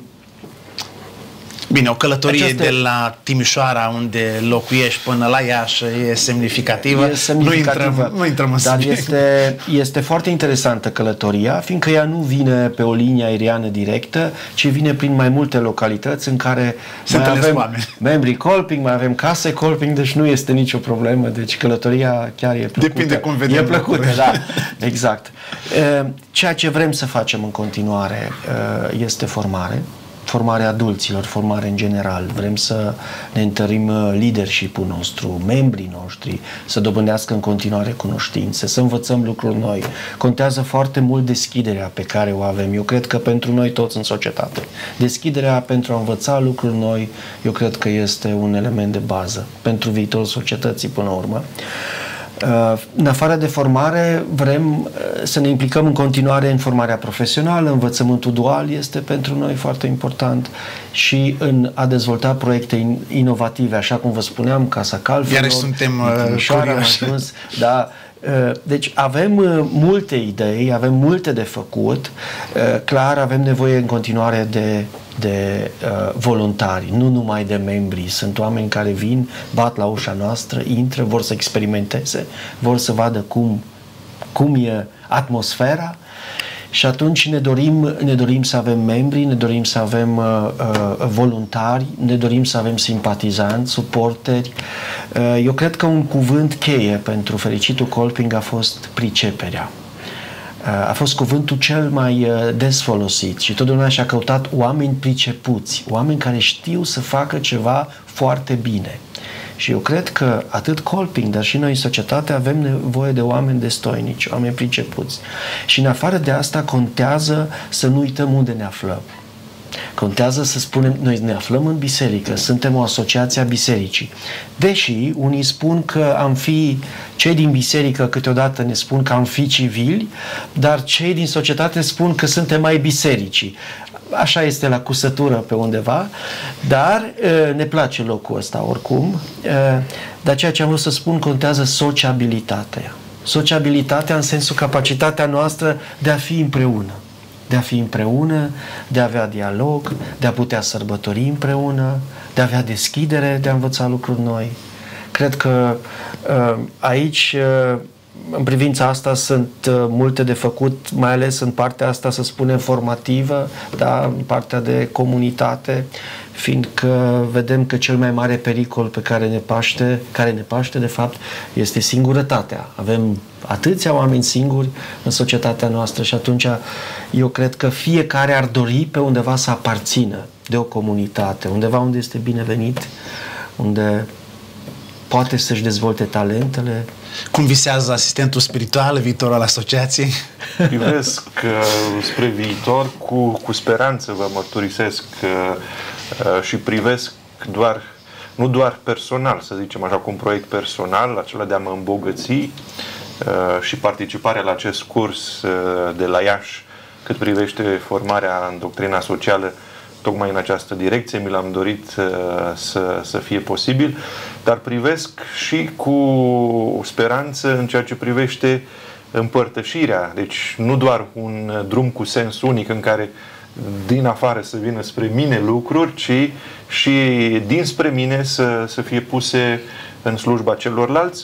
bine, o călătorie Aceasta... de la Timișoara, unde locuiești, până la Iași e semnificativă. E semnificativă. Nu intrăm, nu intrăm în Dar subiect. este, este foarte interesantă călătoria, fiindcă ea nu vine pe o linie aeriană directă, ci vine prin mai multe localități în care se mai avem oameni. membrii Kolping, mai avem case Kolping, deci nu este nicio problemă. Deci călătoria chiar e plăcută. Depinde cum vedem. E plăcută, da. Exact. Ceea ce vrem să facem în continuare este formare. Formarea adulților, formare în general. Vrem să ne întărim leadership-ul nostru, membrii noștri, să dobândească în continuare cunoștințe, să învățăm lucruri noi. Contează foarte mult deschiderea pe care o avem. Eu cred că pentru noi toți în societate. Deschiderea pentru a învăța lucruri noi, eu cred că este un element de bază pentru viitorul societății până la urmă. În afară de formare, vrem să ne implicăm în continuare în formarea profesională, învățământul dual este pentru noi foarte important și în a dezvolta proiecte inovative, așa cum vă spuneam, Casa Calfelor, iarăși suntem curioși. Da. Deci avem multe idei, avem multe de făcut, clar avem nevoie în continuare de de uh, voluntari, nu numai de membri. Sunt oameni care vin, bat la ușa noastră, intră, vor să experimenteze, vor să vadă cum, cum e atmosfera și atunci ne dorim, ne dorim să avem membri, ne dorim să avem uh, uh, voluntari, ne dorim să avem simpatizanți, suporteri. Uh, eu cred că un cuvânt cheie pentru fericitul Kolping a fost priceperea. A fost cuvântul cel mai des folosit și totdeauna și-a căutat oameni pricepuți, oameni care știu să facă ceva foarte bine. Și eu cred că atât Kolping, dar și noi în societate avem nevoie de oameni destoinici, oameni pricepuți. Și în afară de asta contează să nu uităm unde ne aflăm. Contează să spunem, noi ne aflăm în biserică, suntem o asociație a bisericii. Deși unii spun că am fi, cei din biserică câteodată ne spun că am fi civili, dar cei din societate spun că suntem mai bisericii. Așa este la cusătură pe undeva, dar ne place locul ăsta oricum. Dar ceea ce am vrut să spun, contează sociabilitatea. Sociabilitatea în sensul capacitatea noastră de a fi împreună. De a fi împreună, de a avea dialog, de a putea sărbători împreună, de a avea deschidere, de a învăța lucruri noi. Cred că aici în privința asta sunt multe de făcut, mai ales în partea asta, să spunem, formativă, da, în partea de comunitate, fiindcă vedem că cel mai mare pericol pe care ne paște, care ne paște de fapt, este singurătatea. Avem atâția oameni singuri în societatea noastră și atunci eu cred că fiecare ar dori pe undeva să aparțină de o comunitate, undeva unde este binevenit, unde poate să-și dezvolte talentele. Cum visează asistentul spiritual, viitorul al asociației? Privesc uh, spre viitor cu, cu speranță, vă mărturisesc uh, uh, și privesc doar, nu doar personal, să zicem așa, cu un proiect personal, acela de a mă îmbogăți uh, și participarea la acest curs uh, de la Iași, cât privește formarea în doctrina socială, tocmai în această direcție, mi l-am dorit uh, să, să fie posibil, dar privesc și cu speranță în ceea ce privește împărtășirea. Deci nu doar un drum cu sens unic în care din afară să vină spre mine lucruri, ci și dinspre mine să, să fie puse în slujba celorlalți.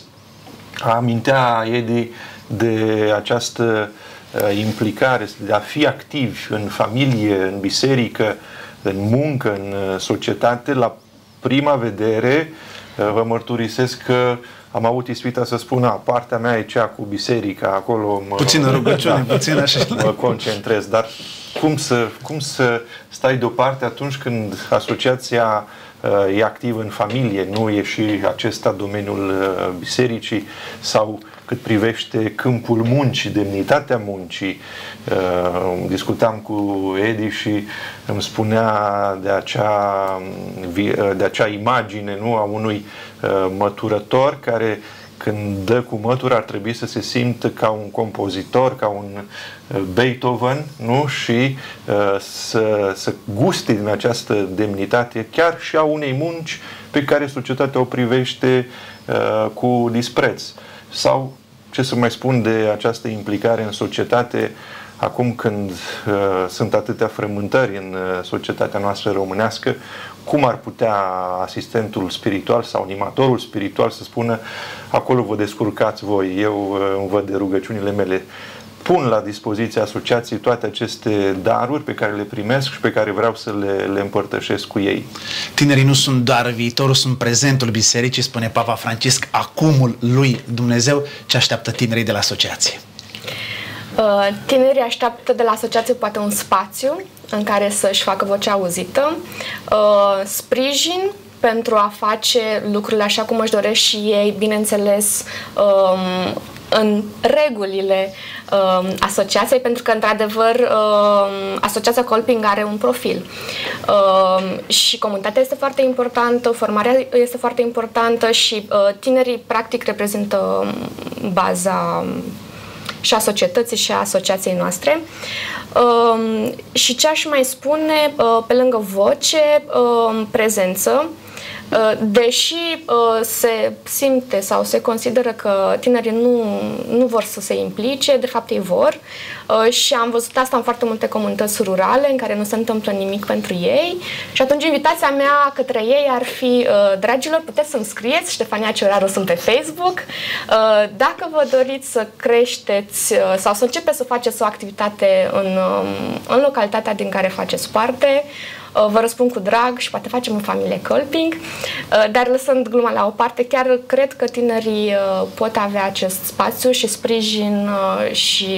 Amintea Edi de această uh, implicare, de a fi activi în familie, în biserică, în muncă, în societate. La prima vedere vă mărturisesc că am avut ispita să spun, a, partea mea e cea cu biserica, acolo mă, puțină rugăciune, da, puțin așa. Mă concentrez, dar cum să, cum să stai deoparte atunci când asociația uh, e activă în familie, nu e și acesta domeniul uh, bisericii, sau cât privește câmpul muncii, demnitatea muncii. Uh, discutam cu Edi și îmi spunea de acea, de acea imagine, nu, a unui uh, măturător care, când dă cu mătura, ar trebui să se simtă ca un compozitor, ca un Beethoven, nu? Și uh, să, să guste din această demnitate chiar și a unei munci pe care societatea o privește uh, cu dispreț. Sau, ce să mai spun de această implicare în societate, acum când uh, sunt atâtea frământări în uh, societatea noastră românească, cum ar putea asistentul spiritual sau animatorul spiritual să spună, acolo vă descurcați voi, eu uh, îmi văd de rugăciunile mele. Pun la dispoziția asociației toate aceste daruri pe care le primesc și pe care vreau să le, le împărtășesc cu ei. Tinerii nu sunt doar viitorul, sunt prezentul bisericii, spune Papa Francisc, acumul lui Dumnezeu. Ce așteaptă tinerii de la asociație? Tinerii așteaptă de la asociație poate un spațiu în care să-și facă vocea auzită, sprijin pentru a face lucrurile așa cum își doresc și ei, bineînțeles, în regulile uh, asociației, pentru că, într-adevăr, uh, asociația Kolping are un profil. Uh, și comunitatea este foarte importantă, formarea este foarte importantă și uh, tinerii, practic, reprezintă baza și a societății și a asociației noastre. Uh, și ce aș mai spune, uh, pe lângă voce, uh, prezență, deși uh, se simte sau se consideră că tinerii nu, nu vor să se implice, de fapt ei vor, uh, și am văzut asta în foarte multe comunități rurale în care nu se întâmplă nimic pentru ei și atunci invitația mea către ei ar fi, uh, dragilor, puteți să-mi scrieți, Ștefania Cioraru, sunt pe Facebook, uh, dacă vă doriți să creșteți uh, sau să începeți să faceți o activitate în, uh, în localitatea din care faceți parte, vă răspund cu drag și poate facem în familie Kolping, dar lăsând gluma la o parte, chiar cred că tinerii pot avea acest spațiu și sprijin și...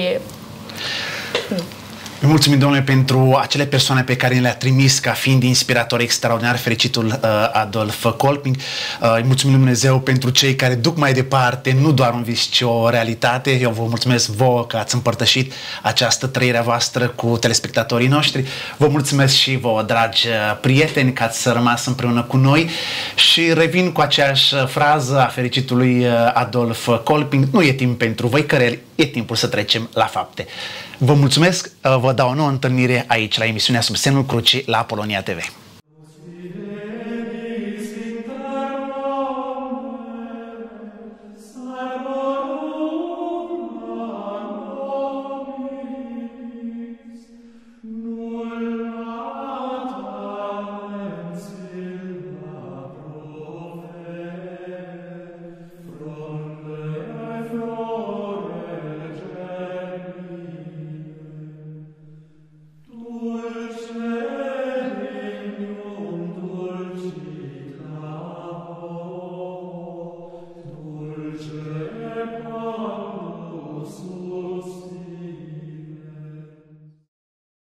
Îi mulțumim, domnule, pentru acele persoane pe care le-a trimis ca fiind inspiratori extraordinar, fericitul uh, Adolf Kolping. Uh, îi mulțumim lui Dumnezeu pentru cei care duc mai departe, nu doar un vis, ci o realitate. Eu vă mulțumesc vouă că ați împărtășit această trăire voastră cu telespectatorii noștri. Vă mulțumesc și vouă, dragi prieteni, că ați rămas împreună cu noi și revin cu aceeași frază a fericitului Adolf Kolping: nu e timp pentru voi căreri, e timpul să trecem la fapte. Vă mulțumesc, vă dau o nouă întâlnire aici la emisiunea Sub Semnul Crucii la Apolonia T V.